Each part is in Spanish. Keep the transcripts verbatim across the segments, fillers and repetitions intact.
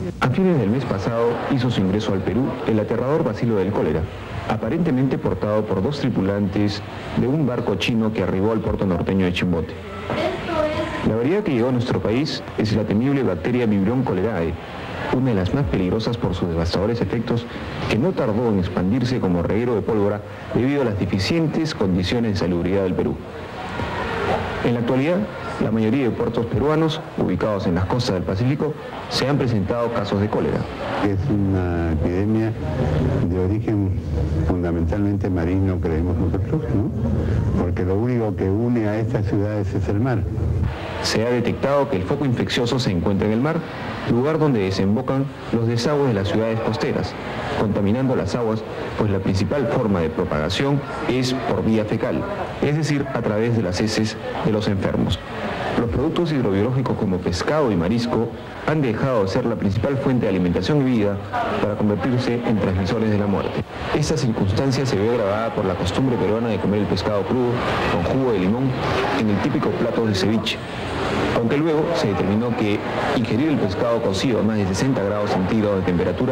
A fines del mes pasado hizo su ingreso al Perú el aterrador bacilo del cólera, aparentemente portado por dos tripulantes de un barco chino que arribó al puerto norteño de Chimbote. La variedad que llegó a nuestro país es la temible bacteria Vibrio cholerae, una de las más peligrosas por sus devastadores efectos, que no tardó en expandirse como reguero de pólvora debido a las deficientes condiciones de salubridad del Perú. En la actualidad, la mayoría de puertos peruanos, ubicados en las costas del Pacífico, se han presentado casos de cólera. Es una epidemia de origen fundamentalmente marino, creemos nosotros, ¿no? Porque lo único que une a estas ciudades es el mar. Se ha detectado que el foco infeccioso se encuentra en el mar, lugar donde desembocan los desagües de las ciudades costeras, contaminando las aguas, pues la principal forma de propagación es por vía fecal, es decir, a través de las heces de los enfermos. Los productos hidrobiológicos como pescado y marisco han dejado de ser la principal fuente de alimentación y vida para convertirse en transmisores de la muerte. Esta circunstancia se ve agravada por la costumbre peruana de comer el pescado crudo con jugo de limón en el típico plato de ceviche, aunque luego se determinó que ingerir el pescado cocido a más de sesenta grados centígrados de temperatura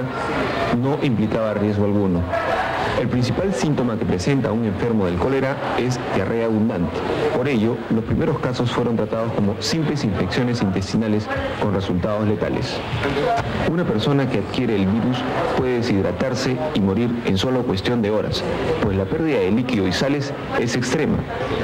no implicaba riesgo alguno. El principal síntoma que presenta un enfermo del cólera es diarrea abundante. Por ello, los primeros casos fueron tratados como simples infecciones intestinales con resultados letales. Una persona que adquiere el virus puede deshidratarse y morir en solo cuestión de horas, pues la pérdida de líquido y sales es extrema.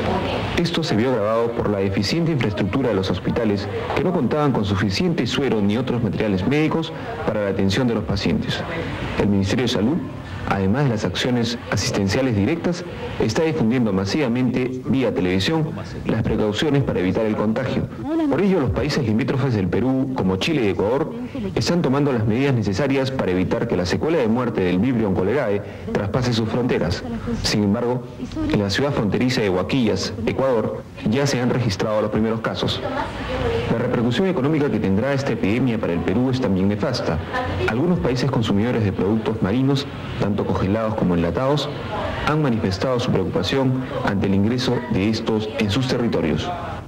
Esto se vio agravado por la deficiente infraestructura de los hospitales, que no contaban con suficiente suero ni otros materiales médicos para la atención de los pacientes. El Ministerio de Salud, además de las acciones asistenciales directas, está difundiendo masivamente vía televisión las precauciones para evitar el contagio. Por ello, los países limítrofes del Perú, como Chile y Ecuador, están tomando las medidas necesarias para evitar que la secuela de muerte del Vibrio cholerae traspase sus fronteras. Sin embargo, en la ciudad fronteriza de Huaquillas, Ecuador, ya se han registrado los primeros casos. La repercusión económica que tendrá esta epidemia para el Perú es también nefasta. Algunos países consumidores de productos marinos, tanto congelados como enlatados, han manifestado su preocupación ante el ingreso de estos en sus territorios.